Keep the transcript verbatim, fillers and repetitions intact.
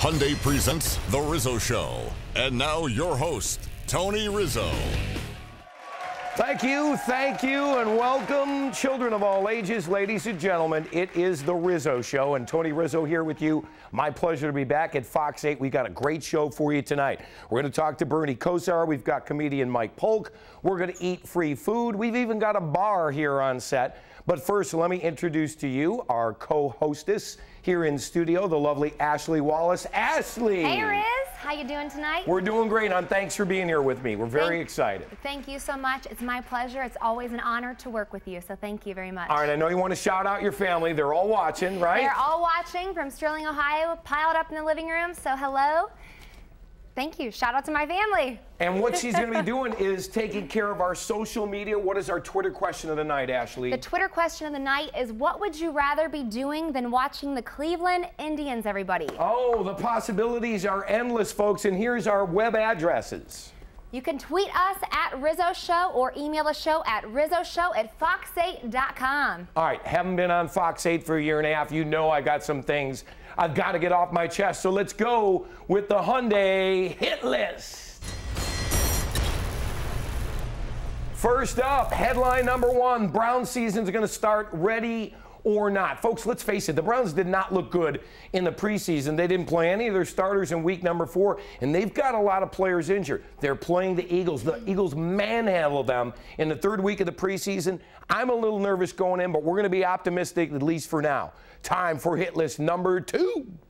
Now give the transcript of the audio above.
Hyundai presents The Rizzo Show. And now your host, Tony Rizzo. Thank you, thank you, and welcome, children of all ages, ladies and gentlemen. It is The Rizzo Show, and Tony Rizzo here with you. My pleasure to be back at Fox eight. We got a great show for you tonight. We're going to talk to Bernie Kosar. We've got comedian Mike Polk. We're going to eat free food. We've even got a bar here on set. But first, let me introduce to you our co-hostess here in studio, the lovely Ashley Wallace. Ashley! Hey, Riz. How you doing tonight? We're doing great, and thanks for being here with me. We're very thank, excited. Thank you so much. It's my pleasure. It's always an honor to work with you, so thank you very much. All right, I know you want to shout out your family. They're all watching, right? They're all watching from Sterling, Ohio, piled up in the living room, so hello. Thank you. Shout out to my family. And what she's going to be doing is taking care of our social media. What is our Twitter question of the night, Ashley? The Twitter question of the night is, what would you rather be doing than watching the Cleveland Indians, everybody? Oh, the possibilities are endless, folks, and here's our web addresses. You can tweet us at Rizzo Show or email the show at rizzo show at fox eight dot com. All right, haven't been on Fox eight for a year and a half. You know I got some things I've got to get off my chest. So let's go with the Hyundai hit list. First up, headline number one, Browns season's going to start ready or not. Folks, let's face it, the Browns did not look good in the preseason. They didn't play any of their starters in week number four, and they've got a lot of players injured. They're playing the Eagles. The Eagles manhandle them in the third week of the preseason. I'm a little nervous going in, but we're going to be optimistic, at least for now. Time for hit list number two.